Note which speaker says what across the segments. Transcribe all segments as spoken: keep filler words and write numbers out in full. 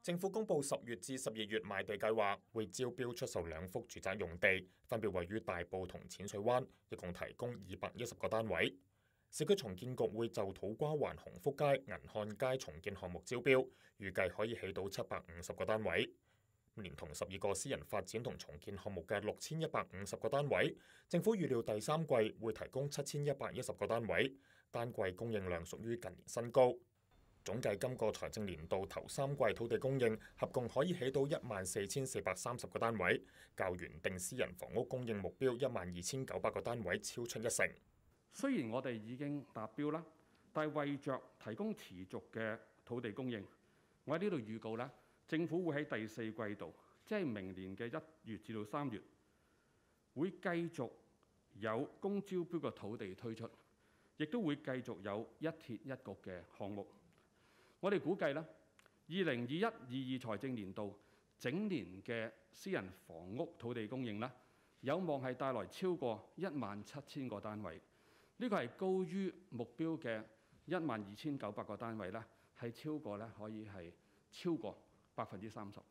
Speaker 1: 政府公布十月至十二月賣地計劃，會招標出售兩幅住宅用地，分別位於大埔同淺水灣，一共提供二百一十個單位。市區重建局會就土瓜灣鴻福街、銀漢街重建項目招標，預計可以起到七百五十個單位。連同十二個私人發展同重建項目嘅六千一百五十個單位，政府預料第三季會提供七千一百一十個單位，單季供應量屬於近年新高。總計今個財政年度頭三季土地供應合共可以起到一萬四千四百三十個單位，較原定私人房屋供應目標一萬二千九百個單位超出一成。
Speaker 2: 雖然我哋已經達標啦，但係為着提供持續嘅土地供應，我喺呢度預告啦。政府會喺第四季度，即係明年嘅一月至到三月，會繼續有公招標嘅土地推出，亦都會繼續有一鐵一局嘅項目。我哋估計咧，二零二一、二二財政年度整年嘅私人房屋土地供應咧，有望係帶來超過一萬七千個單位。呢個係高於目標嘅一萬二千九百個單位咧，係超過咧可以係超過百分之三十。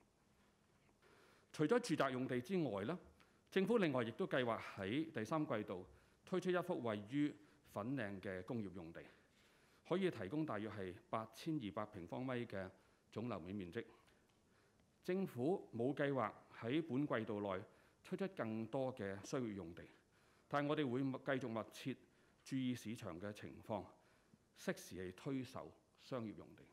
Speaker 2: 除咗住宅用地之外咧，政府另外亦都計劃喺第三季度推出一幅位於粉嶺嘅工業用地，可以提供大約係八千二百平方米嘅總樓面面積。政府冇計劃喺本季度內推出更多嘅商業用地，但係我哋會繼續密切注意市場嘅情況，適時係推售商業用地。